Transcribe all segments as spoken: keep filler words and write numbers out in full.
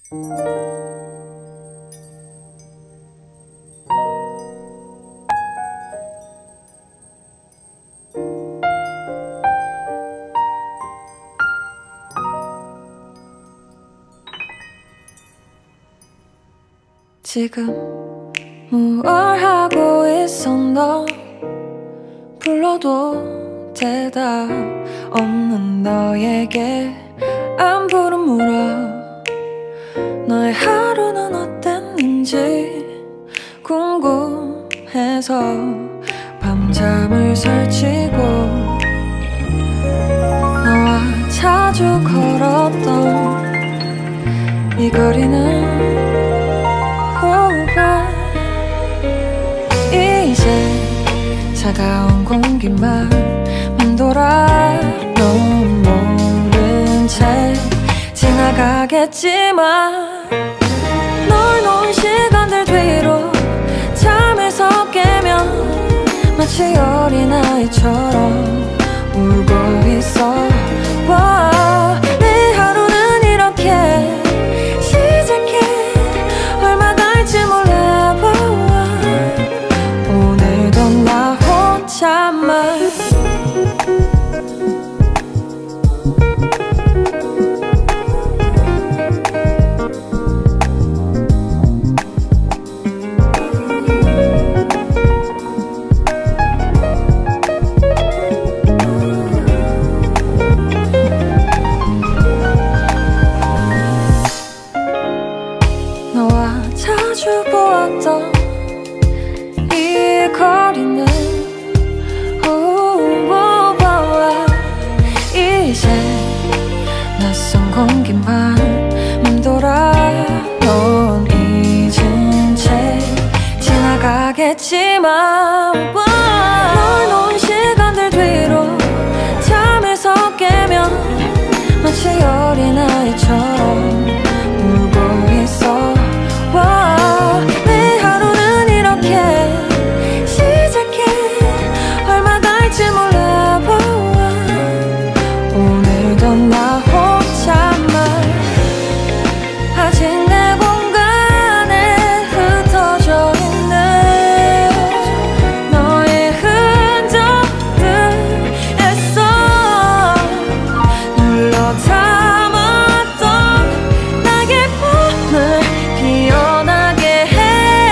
지금 뭘 하고 있어 너 불러도 대답 없는 너에게 안부를 물어 너의 하루는 어땠는지 궁금해서 밤잠을 설치고 너와 자주 걸었던 이 거리는 이제 차가운 공기만 맴돌아 넌 모른 채 지나가겠지만 널 놓은 시간들 뒤로 잠에서 깨면 마치 어린아이처럼 울고 있어 와, 내 하루는 이렇게 시작해 얼마 갈지 몰라 봐. 오늘도 나 혼자만 너와 자주 보았던 이 거리는 오버와 이제 낯선 공기만 맴돌아 넌 잊은 채 지나가겠지만 널 놓은 시간들 뒤로 잠에서 깨면 마치 어린아이처럼 울고 있어 와, 내 하루는 이렇게 시작해 얼마 갈지 몰라 봐. 오늘도 나 혼자만 아직 내 공간에 흩어져 있는 너의 흔적들 애써 눌러 담았던 나의 봄을 피어나게 해.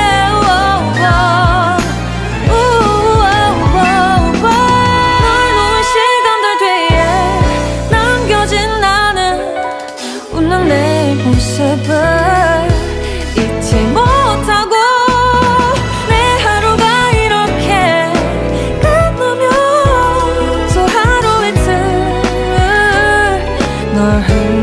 널 놓은 시간들 뒤에 남겨진 나는 웃는 내 모습을 잊지 못하고 내 하루가 이렇게 끝나면 또 하루 이틀 널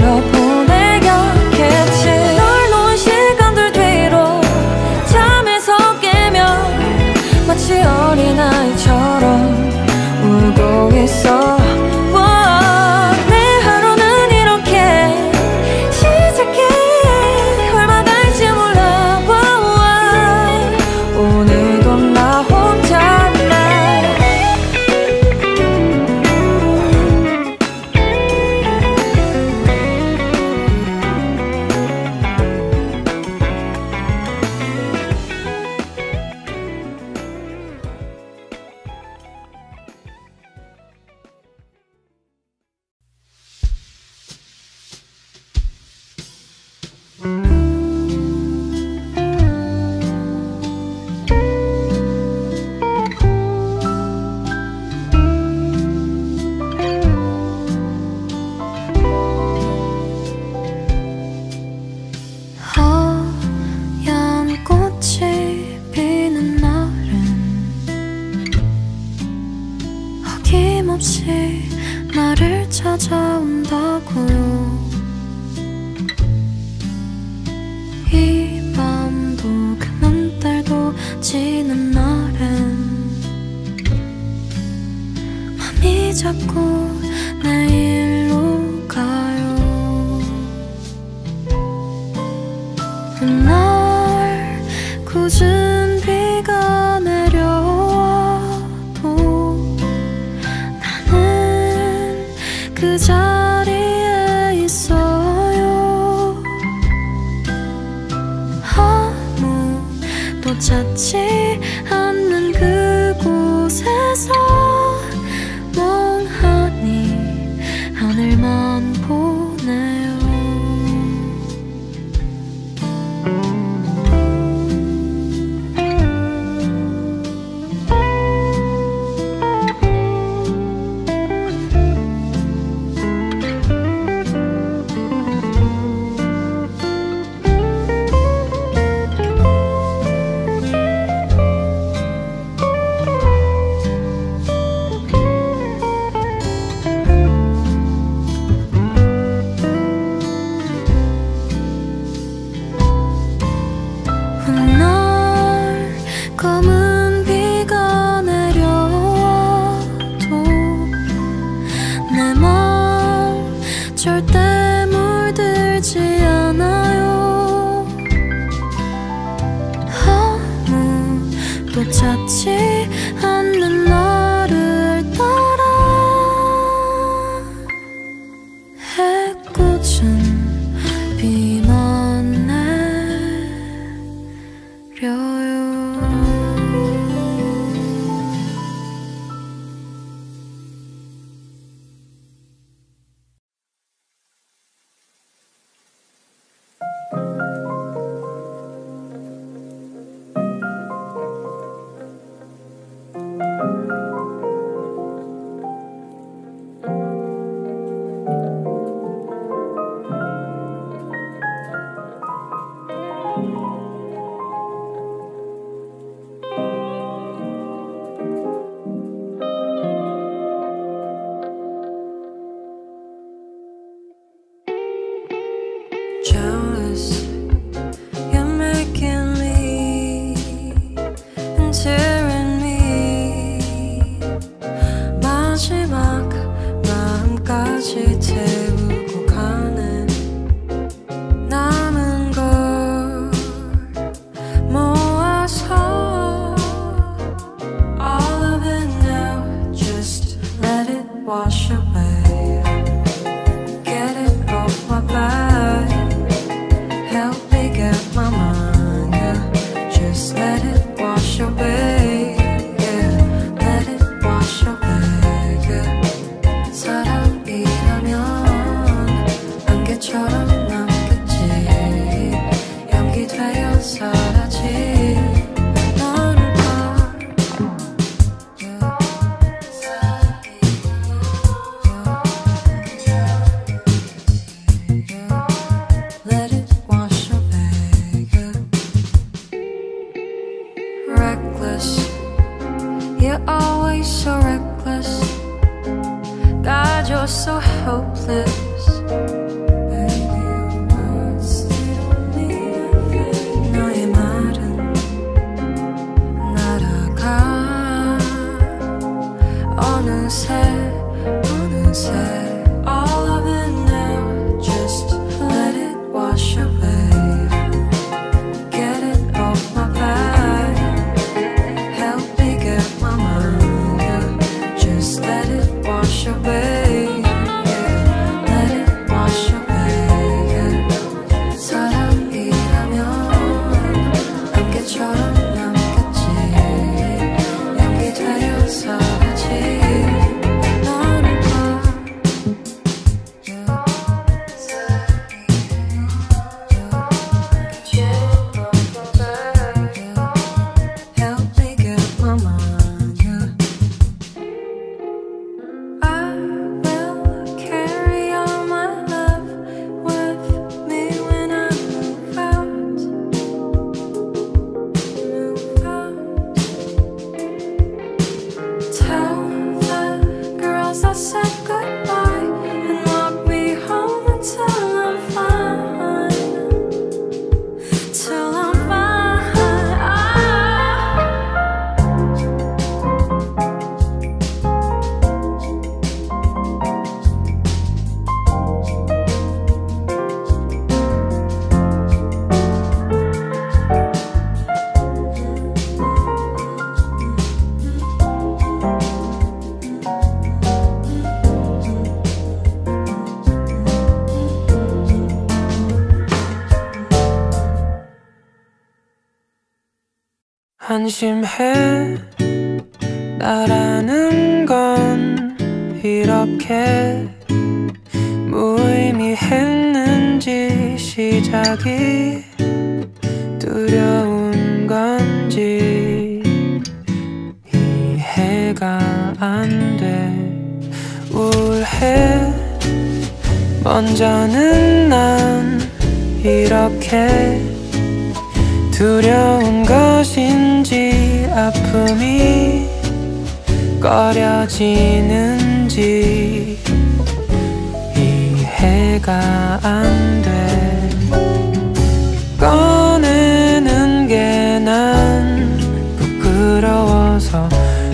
흘러보내겠지. 널 놓은 시간들 뒤로 잠에서 깨면 마치 어린아이처럼 울고 있어 와, 내 하루는 이렇게 시작해 얼마 갈지 몰라 와. 오늘도 나 혼자만 하얀 꽃이 피는 날은 어김없이 나를 찾아온다고요. 이 밤도 그만 달도 지는 날엔 맘이 자꾸 내일로 가요. 날 굳은 비가 내려와도 나는 그 자리에 있어요. 너 찾지 않는 그곳에서 멍하니 하늘만 보네요. 한심해 나라는 건 이렇게 무의미했는지 시작이 두려운 건지 이해가 안 돼. 우울해 먼저는 난 이렇게 두려운 것인지 아픔이 꺼려지는지 이해가 안 돼. 꺼내는 게 난 부끄러워서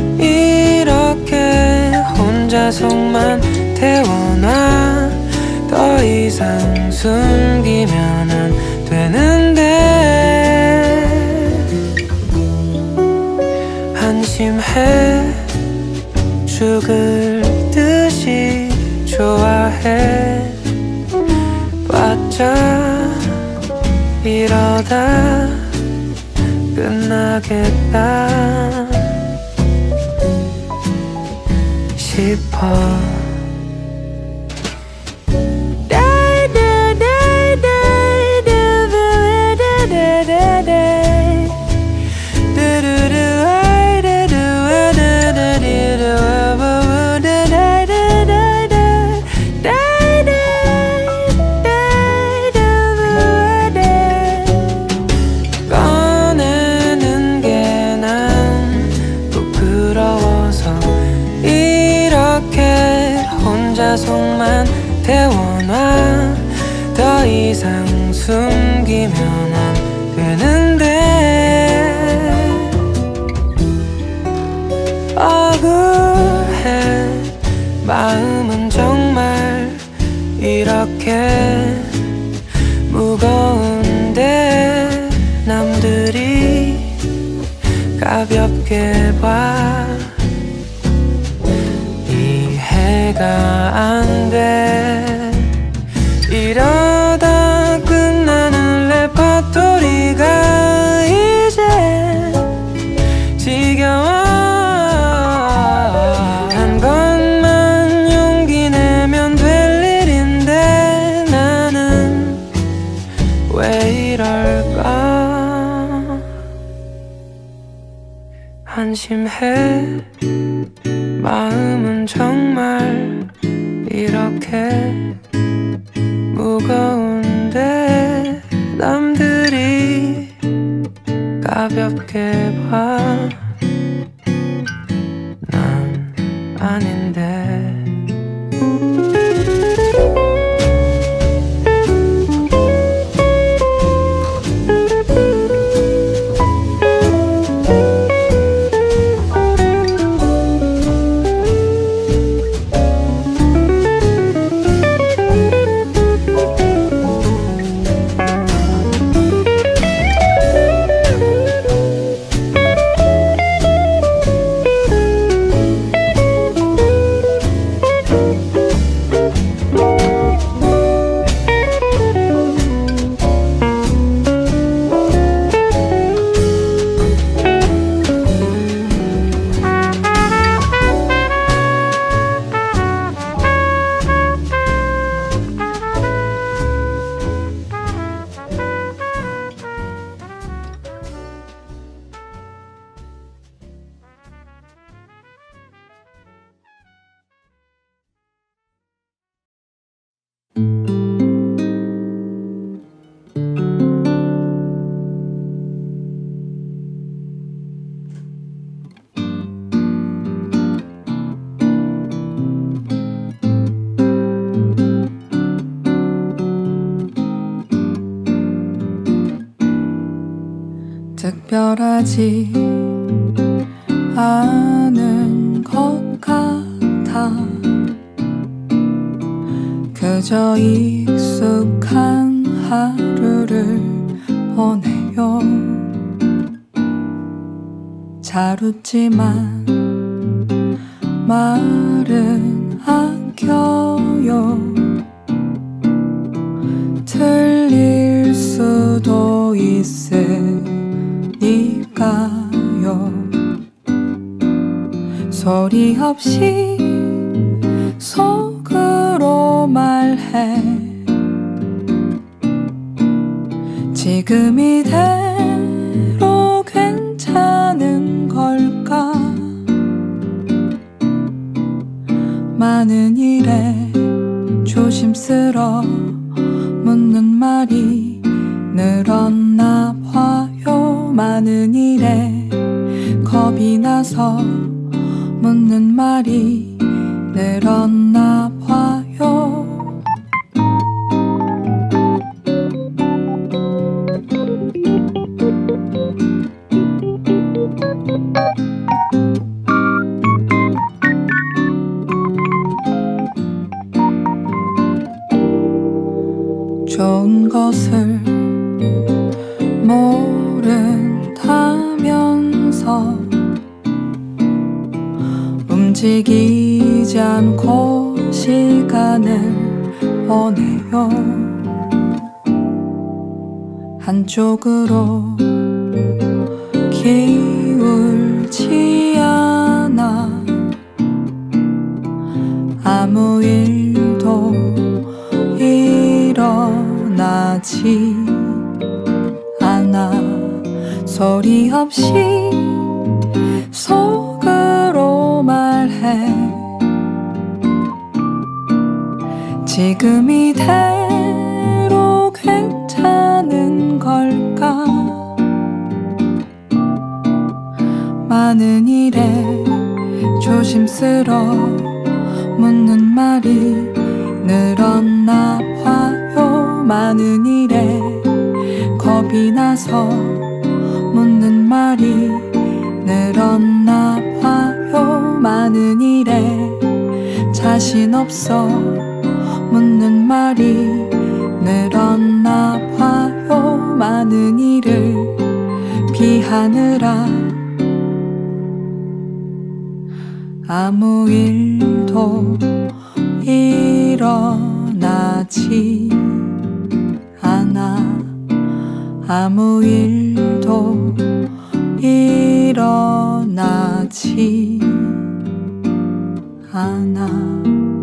이렇게 혼자 속만 태워놔. 더 이상 숨기면 안 되는데 한심해 죽을 듯이 좋아해 봤자 이러다 끝나겠다 싶어. 꺼내는 게 난 부끄러워서 이렇게 혼자 속만 태워놔. 더 이상 숨기면 안 되는데 억울해 마음은 정말 이렇게 무거운데 남들이 가볍게 봐. 이해가 안 돼. 이러다 끝나는 레파토리가 이제 지겨워. 한 것만 용기 내면 될 일인데 나는 왜 이럴까. 한심해 마음은 정말 이렇게 무거운데 남들이 가볍게 봐. 난 아닌데. 특별하지 않은 것 같아. 그저 익숙한 하루를 보내요. 잘 웃지만 말은 아껴요. 틀릴 수도 있으니까 소리 없이 속으로 말해 지금 이대로 괜찮은 걸까 많은 일에 조심스러 묻는 말이 늘었나 봐요 많은 일에 겁이 나서 묻는 말이 늘었나 봐요 좋은 것을 모른다면서 움직이지 않고 시간을 보내요 한쪽으로 기울지 않아 아무 일도 일어나지 않아 소리 없이 속으로 말해 지금 이대로 괜찮은 걸까 많은 일에 조심스러 묻는 말이 늘었나 봐요 많은 일에 겁이 나서 묻는 말이 늘었나 봐요 많은 일에 자신 없어 묻는 말이 늘었나 봐요 많은 일을 피하느라 아무 일도 일어나지 않아 아무 일도 일어나지 않아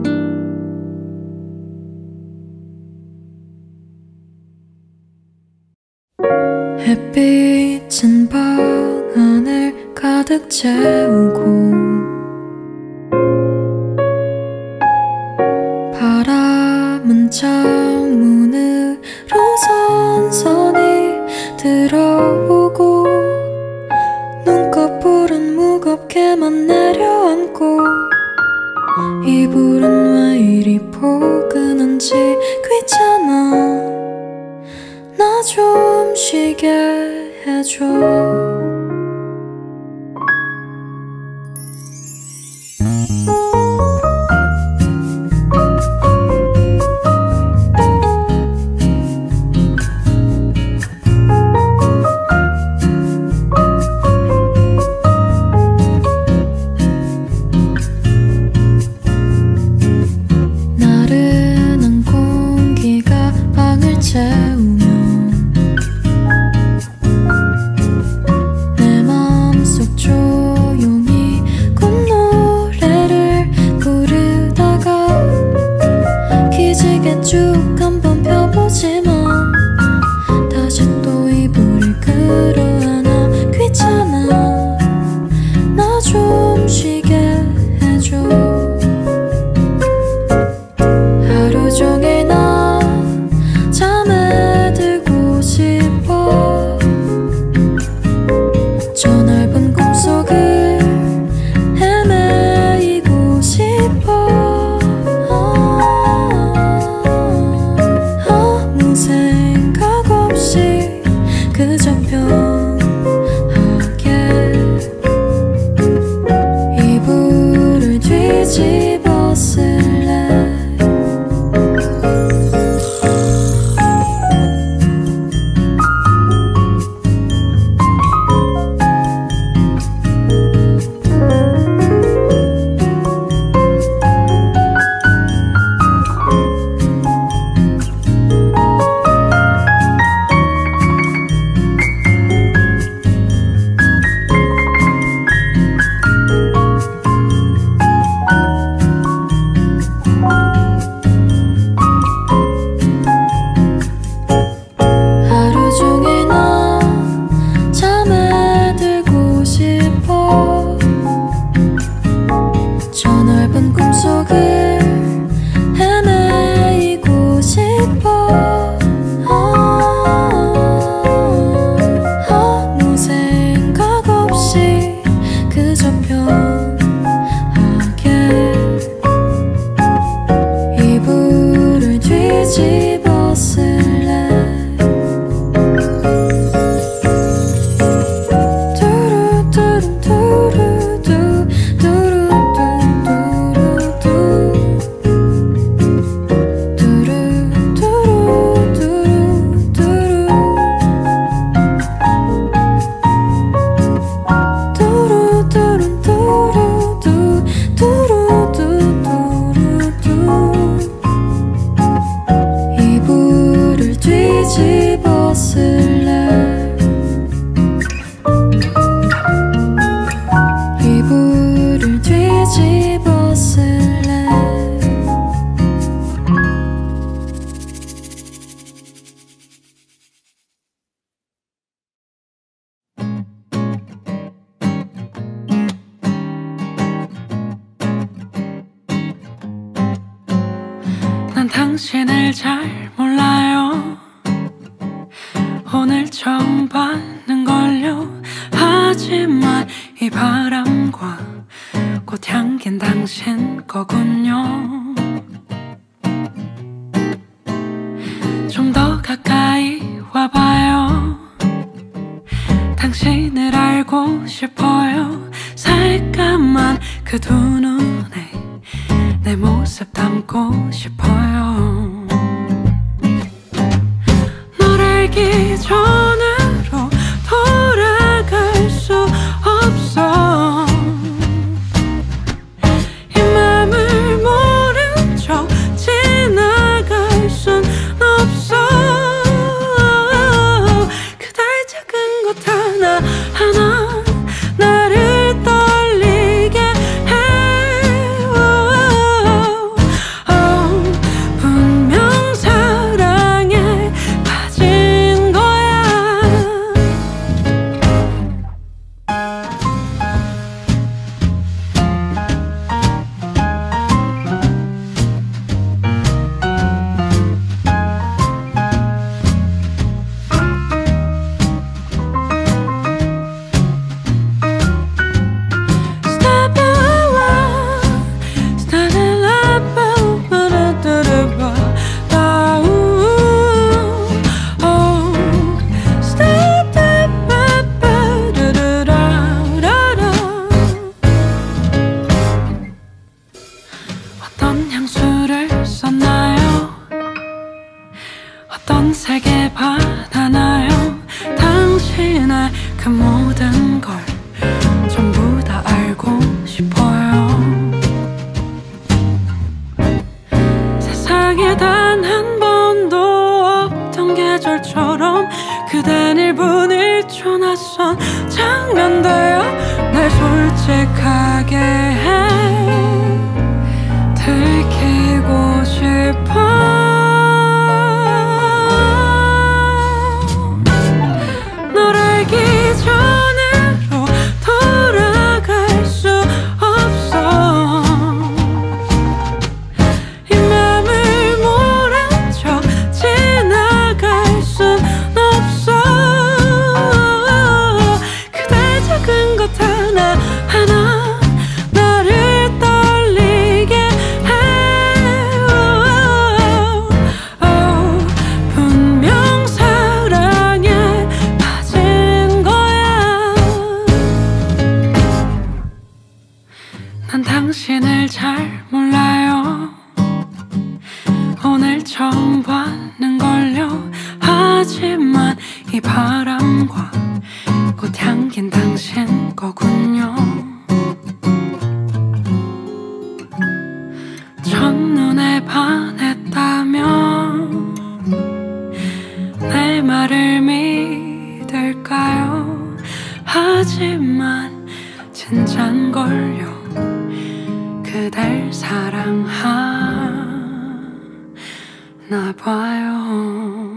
햇빛은 방 안을 가득 채우고 바람은 창문으로 선선히 들어오고 눈꺼풀은 무겁게만 내려앉고 이불은 왜 이리 포근한지 귀찮아 나 좀 쉬게 해줘 나른한 공기가 방을 채우며 내 맘속 조용히 꽃노래를 부르다가 기지개 쭉 한번 펴보지만 다시 또 이불을 끌어안아 귀찮아 나 좀 쉬게 해줘 하루 종일 나 잠에 들고 싶어 저 넓은 꿈속을 헤매이고 싶어 아무 생각 없이 그저 편하게 이불을 뒤집어 쓸래 당신을 잘 몰라요. 오늘 처음 봤는걸요. 하지만 이 바람과 꽃향긴 당신 거군요. 좀 더 가까이 와봐요. 당신을 알고 싶어요. 새까만 그 두 눈에 내 모습 담고 싶어요. 널 알기 전으로 돌아갈 수 없어. 이 맘을 모른 척 지나갈 순 없어. 그댈 작은 것 하나하나 나를 떨리게 해. 분명 사랑에 빠진 거야. 어떤 향수를 썼나요? 어떤 색에 받아나요? 당신의 그 모든 걸 전부 다 알고 싶어요. 세상에 단 한 번도 없던 계절처럼 그댄 일분일 초 낯선 장면 되어 날 솔직하게 해. 들키고 싶어. 널 알기 전으로 돌아갈 수 없어. 이 맘을 모른 척 지나갈 순 없어. 그대 작은 것 하나하나 나를 떨리게 해. 분명 사랑에 빠진 거야. 난 당신을 잘 몰라요. 오늘 처음 봤는걸요. 하지만 이 바람과 꽃향긴 당신 거군요. 첫눈에 반했다면 내 말을 믿을까요? 하지만 진짠걸요. 그댈 사랑하나 봐요.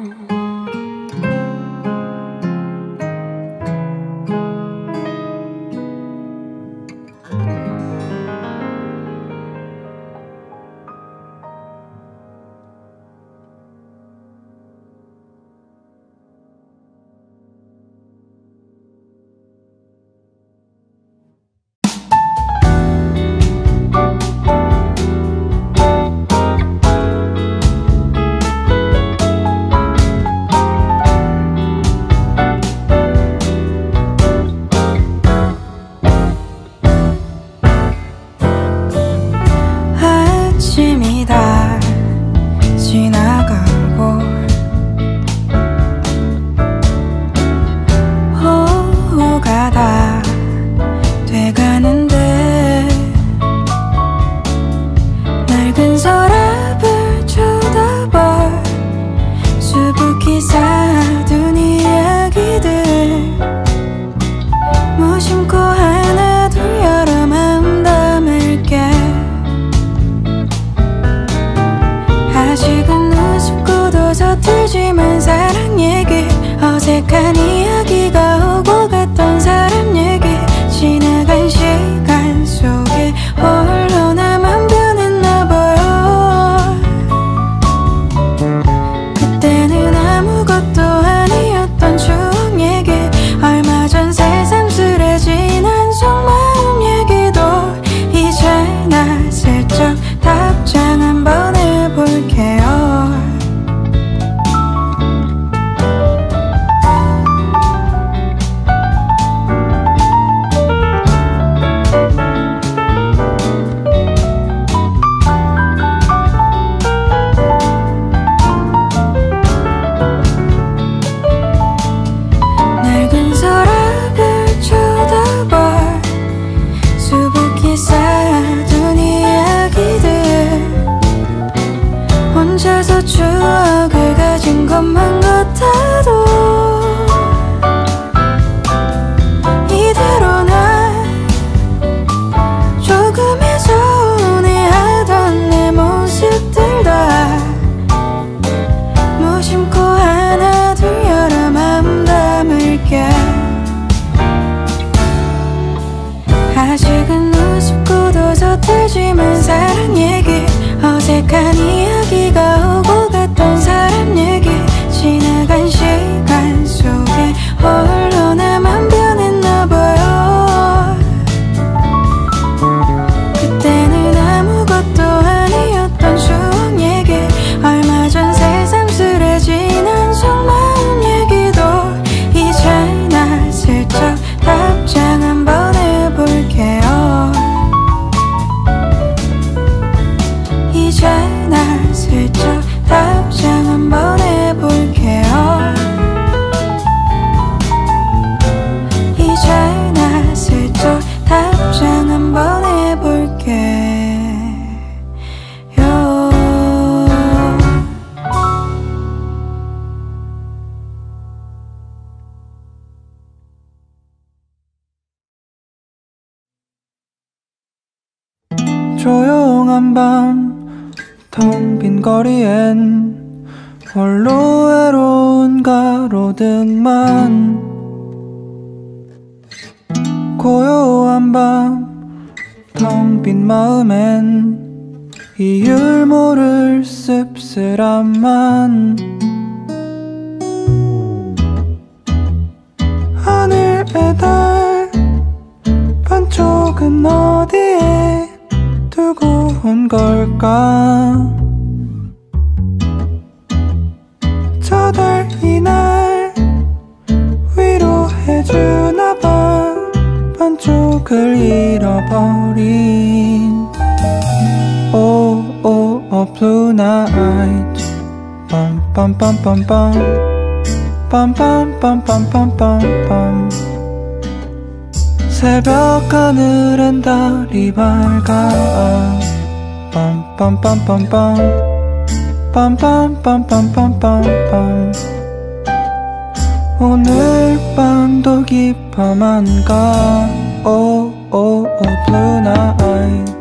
아침이 다 지나가고 오후가 다 돼가는데 낡은 서랍을 쳐다봐 수북히 쌓아둔 이야기들 무심코 하나 둘 여러 마음 담을게. 아직은 우습고도 서툴지만 사랑 얘기 어색한 이야기가 오고 갔던 사람 얘기 지나간 시간 속에 홀로 나만 변했나 봐요. 조용한 밤 텅 빈 거리엔 홀로 외로운 가로등만 고요한 밤 텅 빈 마음엔 이유 모를 씁쓸함만 하늘의 달 반쪽은 어디에 두고 온 걸까 저 달 이날 위로해주나 봐 반쪽을 잃어버린 Oh, oh, oh, blue night 빰빰빰빰빰 빰빰빰빰빰빰빰 새벽 하늘엔 달이 밝아 빰빰빰빰빰 빰빰빰빰빰빰빰 오늘 밤도 깊어만 가 Oh, oh, oh, blue night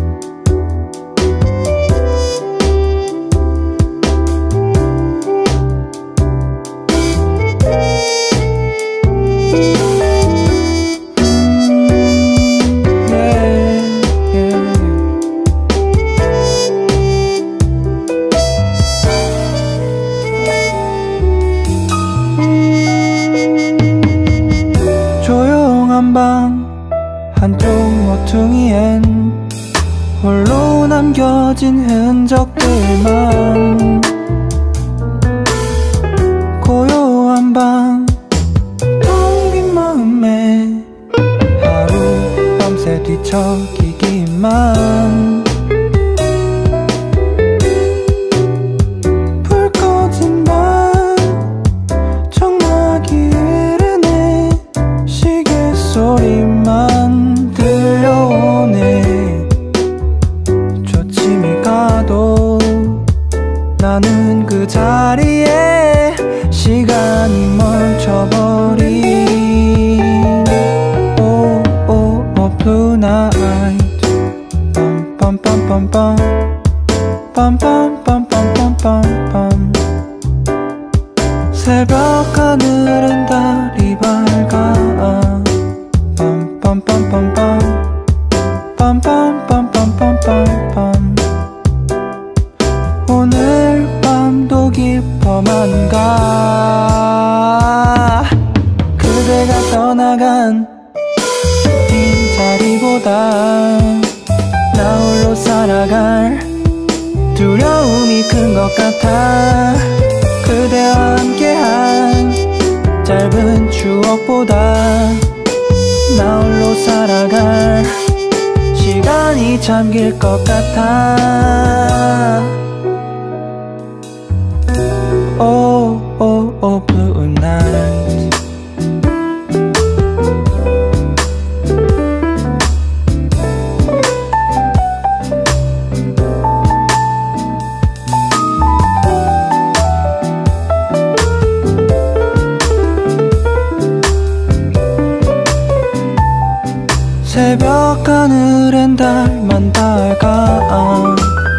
방 한쪽 모퉁이엔 홀로 남겨진 흔적들만 고요한 밤 텅 빈 마음에 하루 밤새 뒤척이기만 불 꺼진 밤 정막이 흐르네 소리만 들려오네 초침이 가도 나는 그 자리에 시간이 멈춰버린 Oh, oh, oh, blue night 빰빰빰빰빰 빰빰빰빰빰빰빰 새벽 하늘엔 달이 밝아 빰빰빰빰 빰빰빰빰빰빰빰 오늘 밤도 깊어만 가 그대가 떠나간 빈자리보다 나 홀로 살아갈 두려움이 큰 것 같아 그대와 함께한 짧은 추억보다 나 홀로 살아갈 시간이 참 길 것 같아 Oh, oh, oh, blue night 새벽 하늘엔 달만 밝아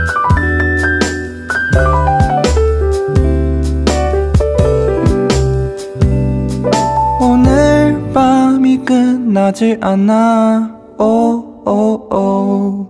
오늘 밤이 끝나질 않아 Oh, oh, oh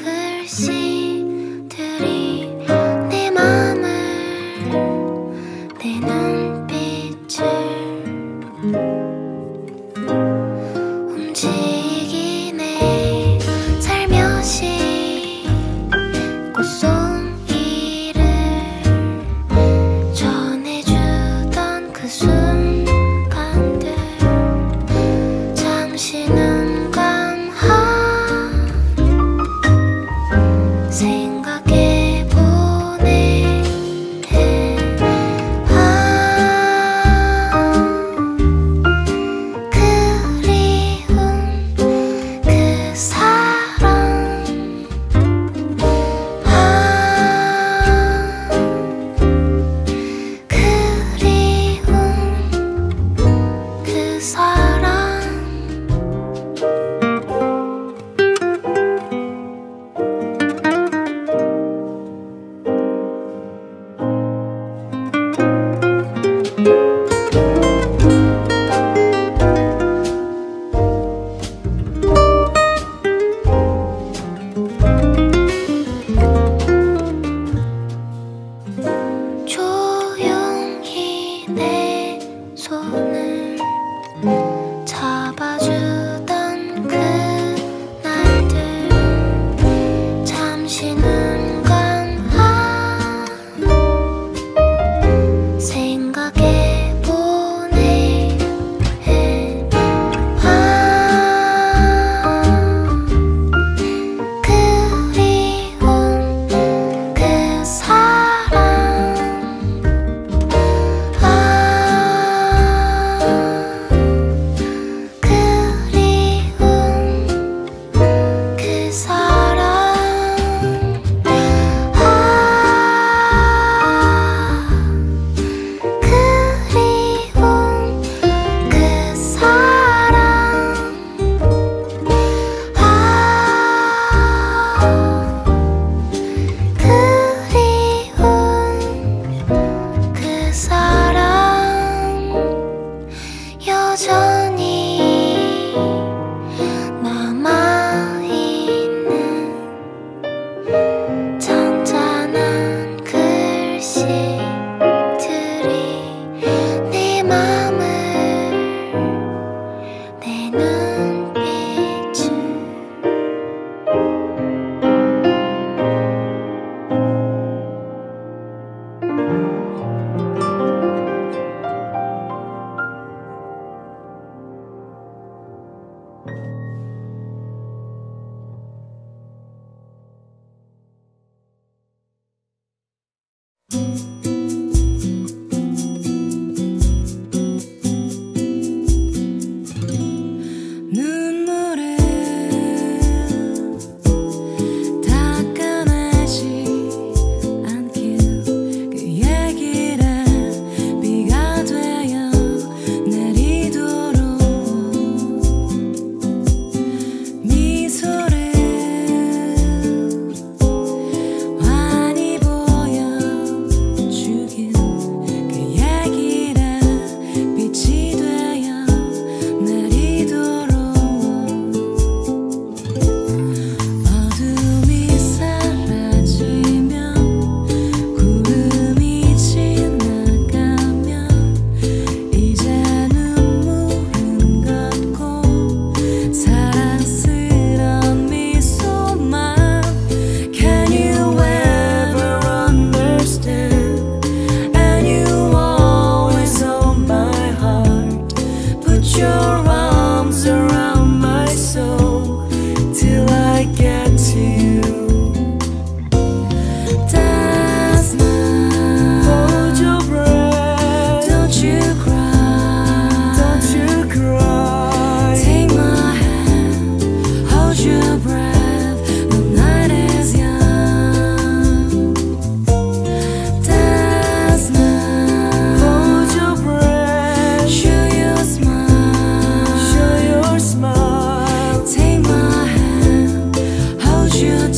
글씨들이 내 맘을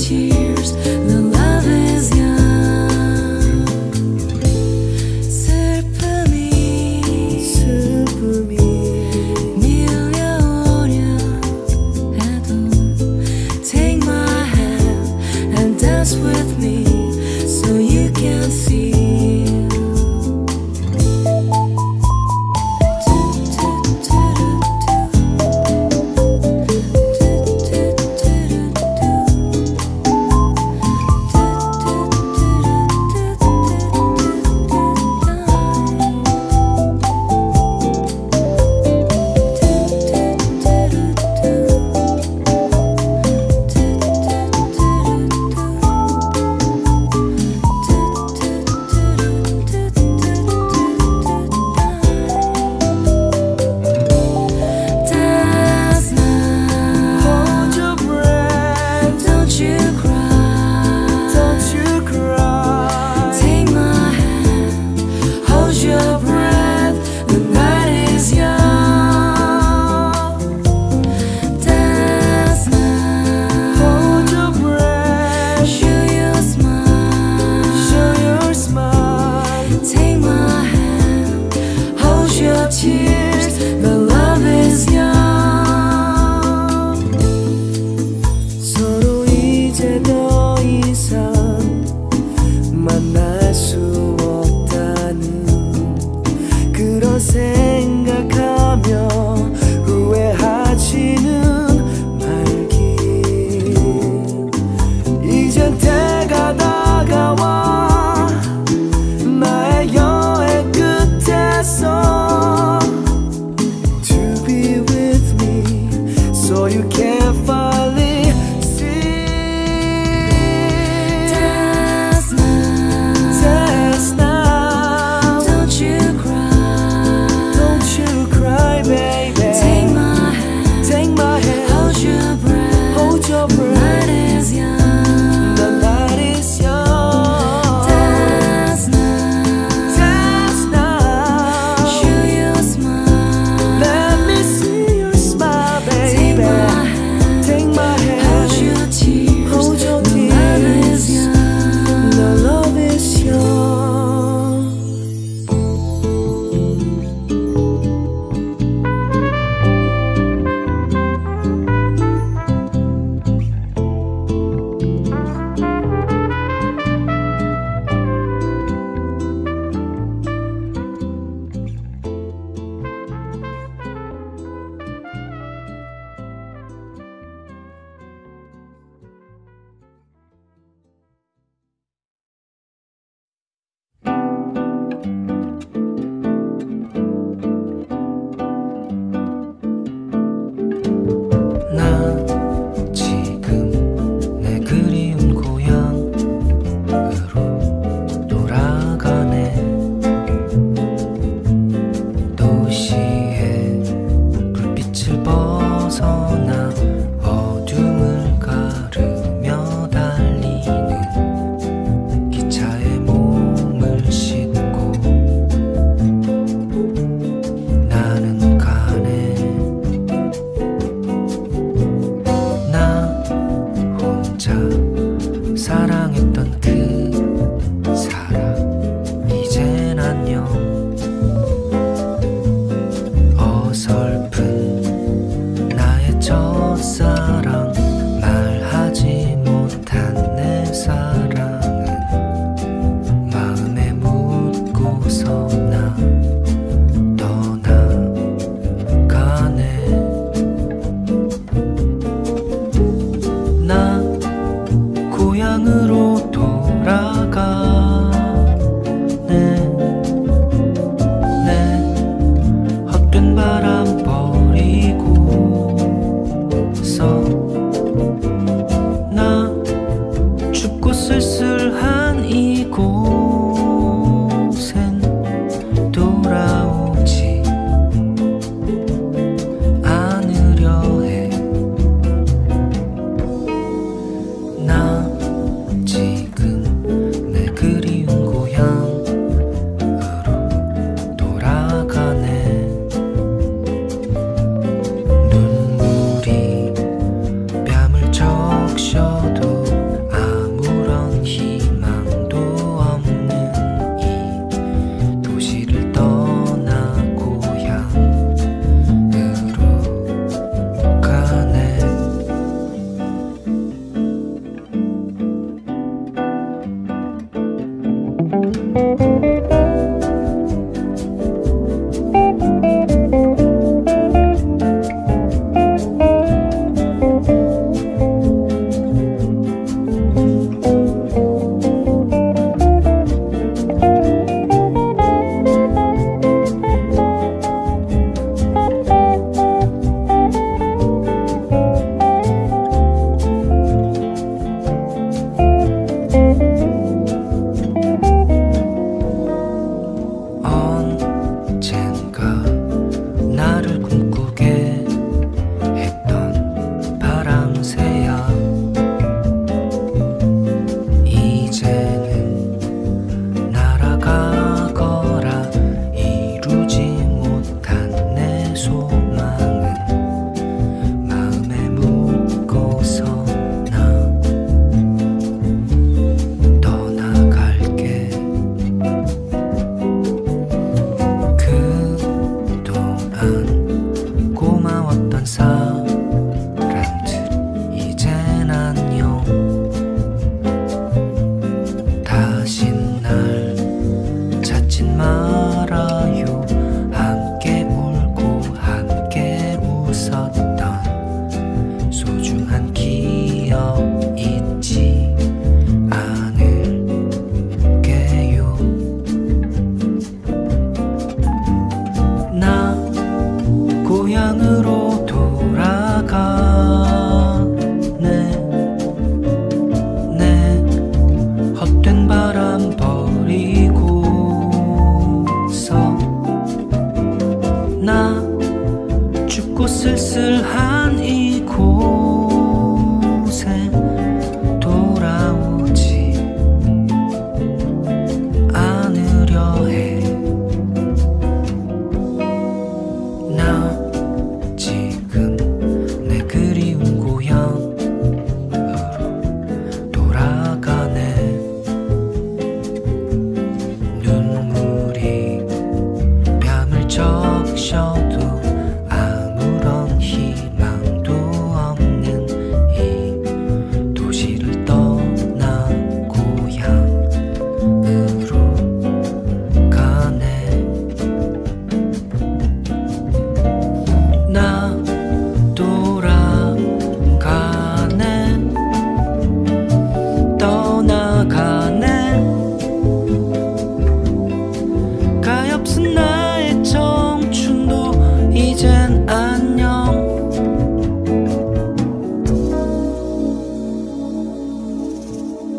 tears. The love is young. 슬픔이 슬픔이 밀려오려 해도 take my hand and dance with me so you can feel.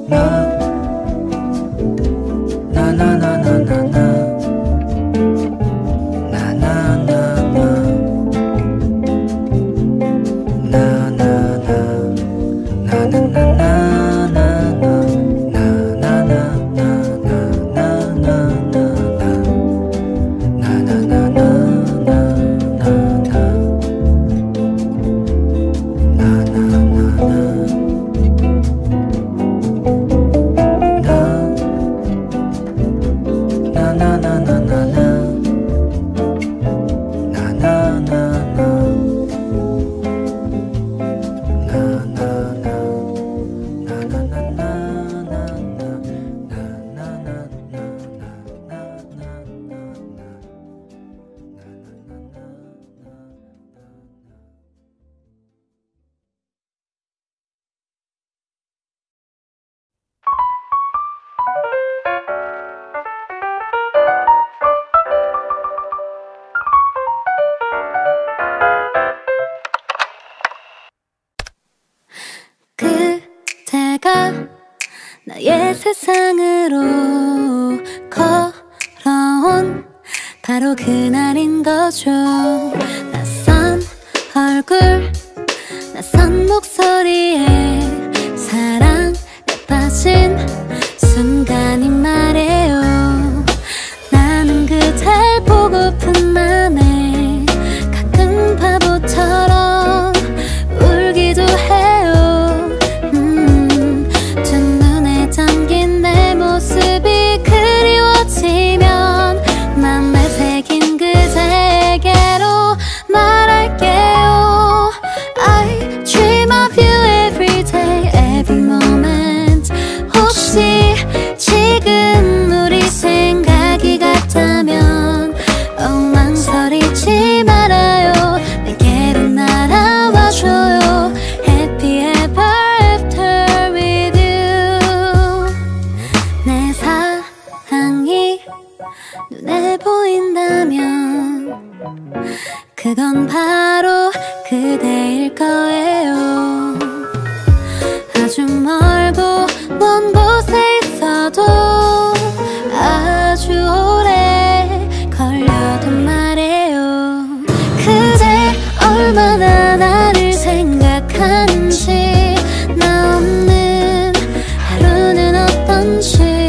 나의 세상으로 걸어온 바로 그날인 거죠. 낯선 얼굴 낯선 목소리에 사랑에 빠진 순간이 말해요. 나는 그댈 보고픈 맘에 가끔 바보처럼 울기도 해요. 모습이 그리워지면 맘에 새긴 그대에게로 말할게요. I dream of you every day, every moment. 혹시 지금 우리 생각이 같다면 oh, 망설이지 말아요. 내게로 날아와줘요. Happy ever after with you. 내 사랑이 눈에 보인다면 그건 바로 그대일 거예요. 아주 멀고 먼 곳에 있어도 아주 오래 걸려도 말해요. 그대 얼마나 나를 생각하는지 나 없는 하루는 어떤지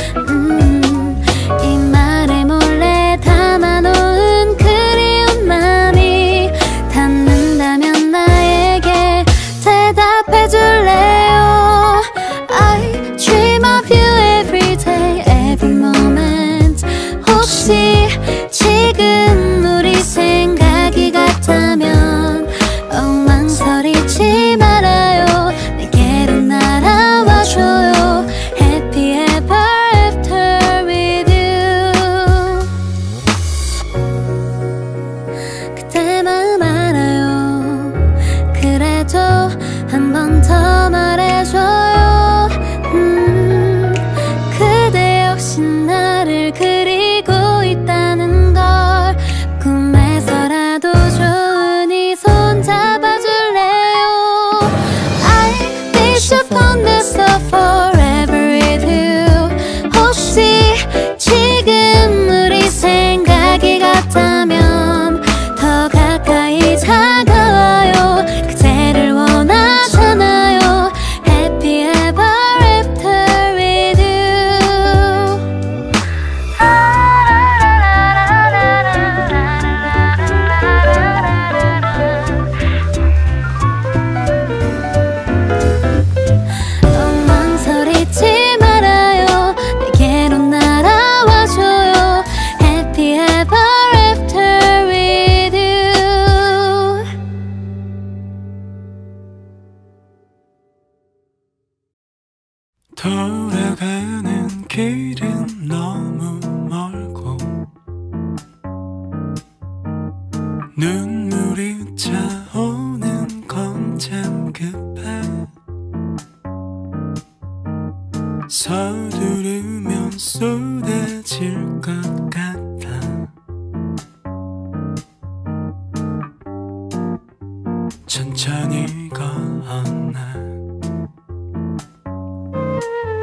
혹시 지금 우리 생각이 같다면 oh, 망설이지 말아요. 내게로 날아와줘요. Happy ever after with you. 그대 마음 알아요. 그래도 한 번 더 말해줘요. 음, 그대 역시 나를 그리고 있다는 걸 꿈에서라도 좋으니 손 잡아줄래요. I wish upon this love forever with you. 혹시 지금 우리 생각이 같다면 더 가까이 다가와요. 그대를 원하잖아요. Happy ever after with you. Oh, 망설이지 말아요. 내게로 날아와줘요. Happy ever after with you. 돌아가는 길은 너무 멀고 눈물이 차오는 건 참 급해. 서두르면 쏟아질 것 같아. 천천히 건너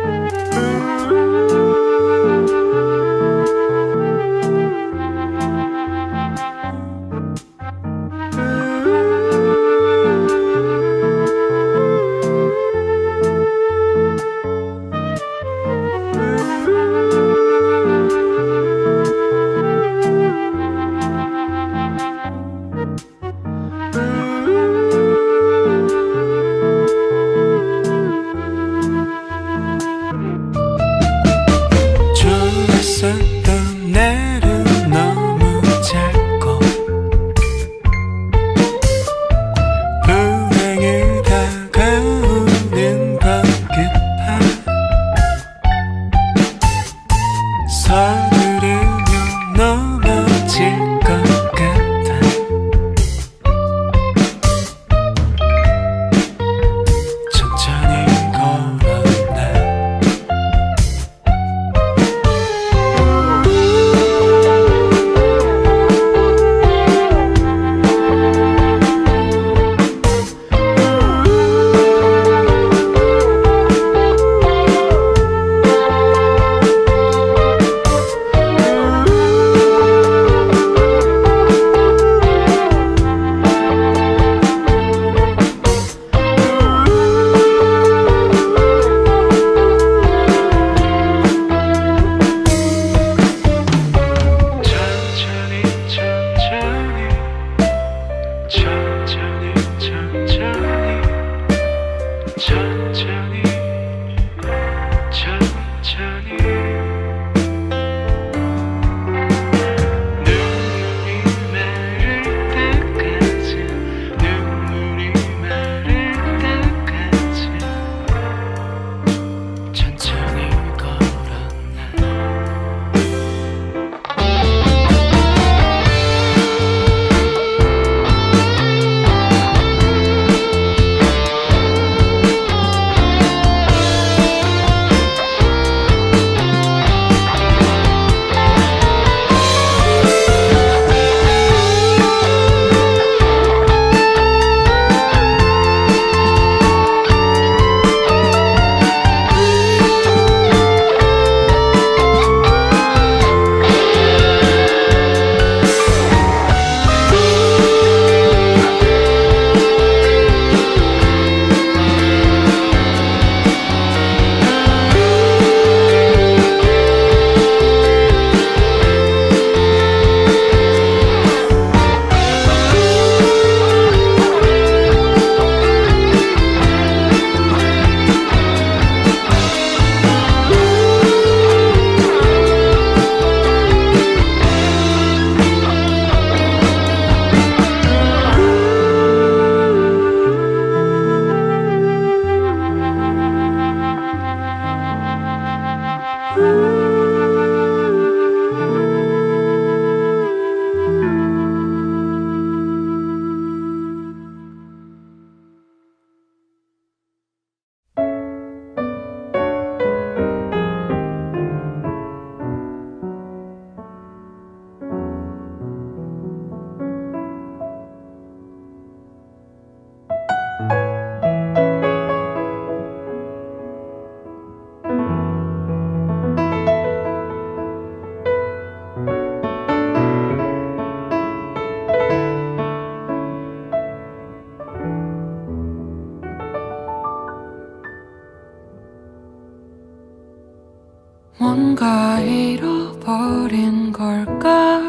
뭔가 잃어버린 걸까?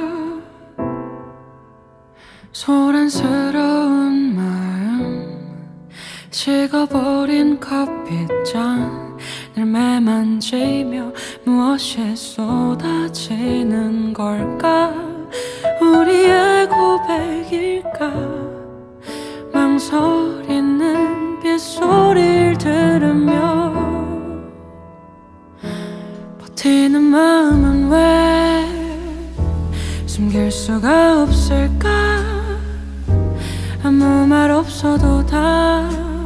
소란스러운 마음, 식어버린 커피잔, 늘 매만지며 무엇이 쏟아지는 걸까? 우리의 고백일까? 망설이는 빗소리를 들으며 버티는 마음은 왜 숨길 수가 없을까? 아무 말 없어도 다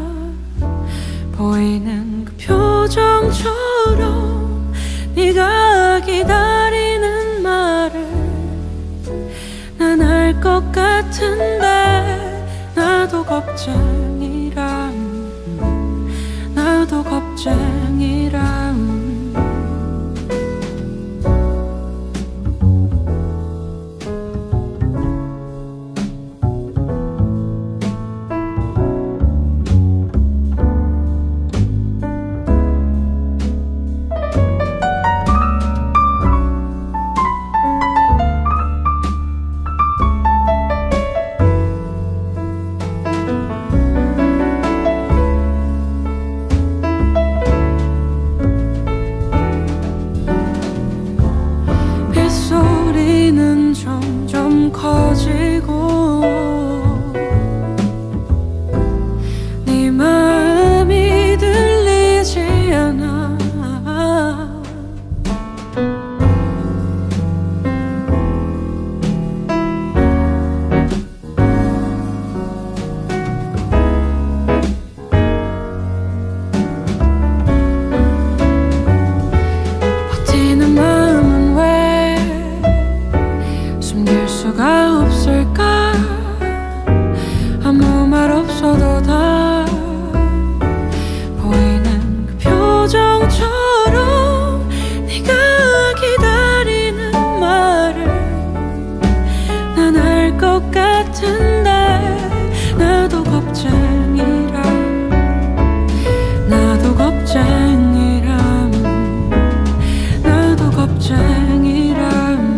보이는 그 표정처럼 네가 기다리는 말을 난 알 것 같은데 나도 겁쟁이람 나도 겁쟁이람 커지고 네 마음이 들리지 않아 버티는 마음은 왜 숨길 수가 없을까? 아무 말 없어도 다 보이는 그 표정처럼 네가 기다리는 말을 난 알 것 같은데 나도 겁쟁이람 나도 겁쟁이람 나도 겁쟁이람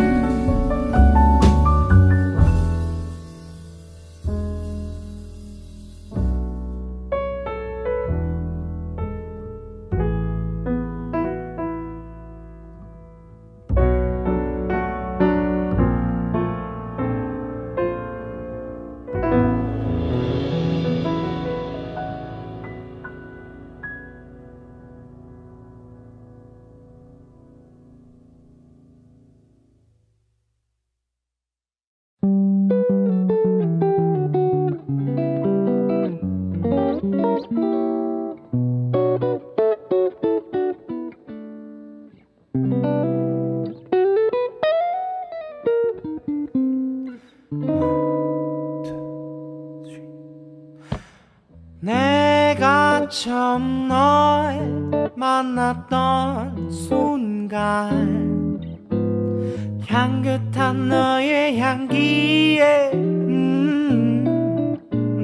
내가 처음 널 만났던 순간 향긋한 너의 향기에 음,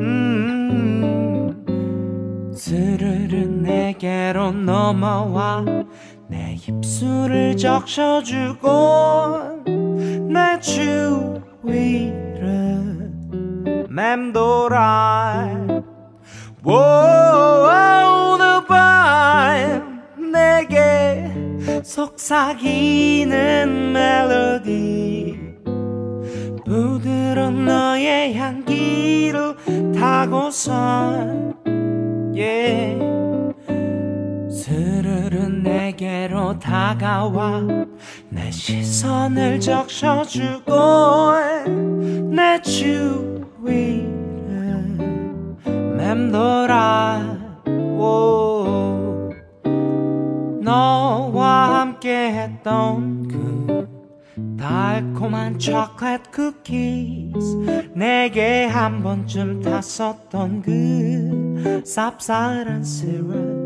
음, 스르르 내게로 넘어와 내 입술을 적셔주고 내 주위를 맴돌아 오늘 밤 내게 속삭이는 멜로디 부드러운 너의 향기를 타고선 yeah. 스르르 내게로 다가와 내 시선을 적셔주고 내 주위를 맴돌아 오, 너와 함께 했던 그 달콤한 초콜릿 쿠키스 내게 한 번쯤 탔었던 그 쌉쌀한 시럽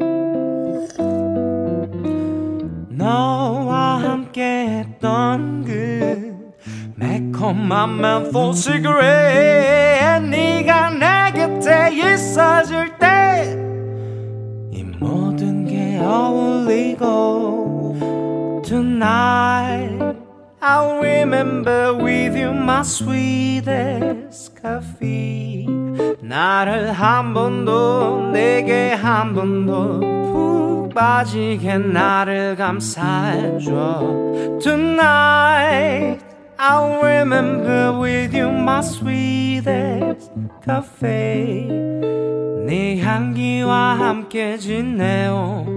너와 함께 했던 그 매콤한 멘톨 시그렛 네가 내 곁에 있어줄 때 이 모든 게 어울리고 Tonight I'll remember with you my sweetest coffee. 나를 한 번도 내게 한 번도 푹 빠지게 나를 감싸줘. Tonight I'll remember with you my sweetest coffee. 네 향기와 함께 지내요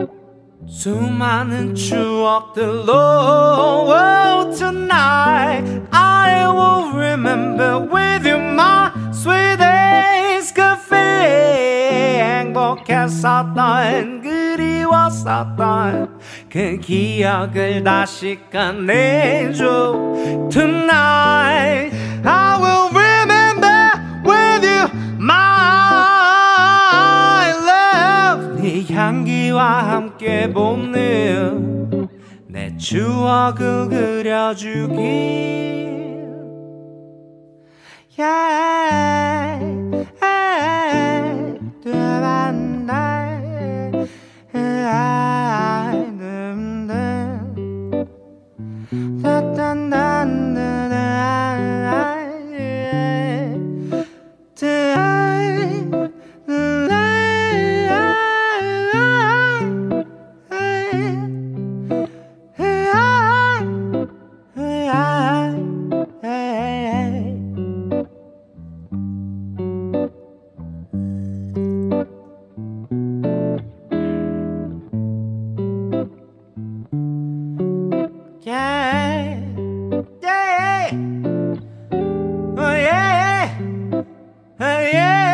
수많은 추억들로. oh, Tonight I will remember with you my sweetest coffee. 행복했었던 그리웠었던 그 기억을 다시 꺼내줘. Tonight I will remember with you my love. 네 향기와 함께 보는 내 추억을 그려주길. Yeah, yeah, oh yeah, oh yeah.